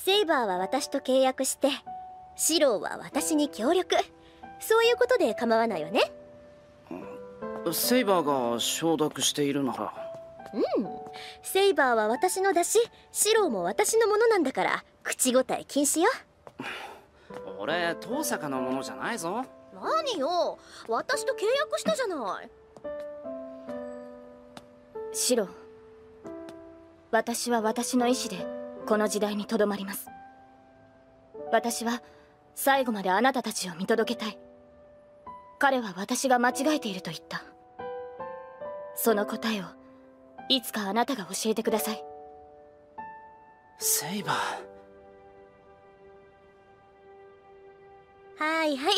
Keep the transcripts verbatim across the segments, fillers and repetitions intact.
セイバーは私と契約して、シローは私に協力。そういうことで構わないわね。 セイバーが承諾しているなら。 うん、セイバーは私のだし、シローも私のものなんだから、口答え禁止よ。 俺遠坂のものじゃないぞ。 何よ、私と契約したじゃない。 シロー、私は私の意志でこの時代にとどまります。私は最後まであなたたちを見届けたい。彼は私が間違えていると言った。その答えをいつかあなたが教えてください。 セイバー。 はいはい、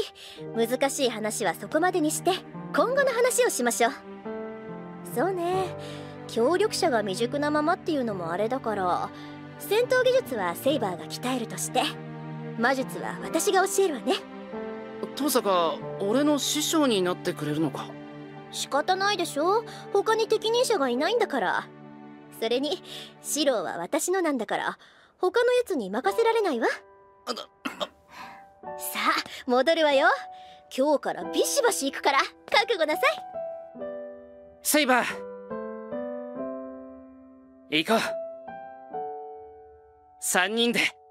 難しい話はそこまでにして今後の話をしましょう。そうね、協力者が未熟なままっていうのもあれだから、戦闘技術はセイバーが鍛えるとして、魔術は私が教えるわね。 遠坂、俺の師匠になってくれるのか？ 仕方ないでしょ、他に適任者がいないんだから。それにシローは私のなんだから、他のやつに任せられないわ。さあ戻るわよ。今日からビシバシ行くから覚悟なさい。 セイバー、行こう。三人で。